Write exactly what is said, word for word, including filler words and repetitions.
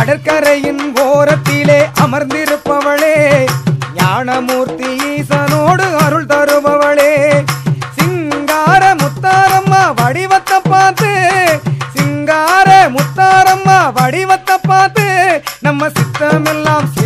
கடற்கரையின் ஓரத்திலே அமர்ந்திருப்பவளே ஞானமூர்த்தி ஈசனோடு அருள் தருபவளே சிங்கார முத்தாரம்மா வடிவத்தை பார்த்து சிங்கார முத்தாரம்மா வடிவத்தை பார்த்து நம்ம சித்தமெல்லாம்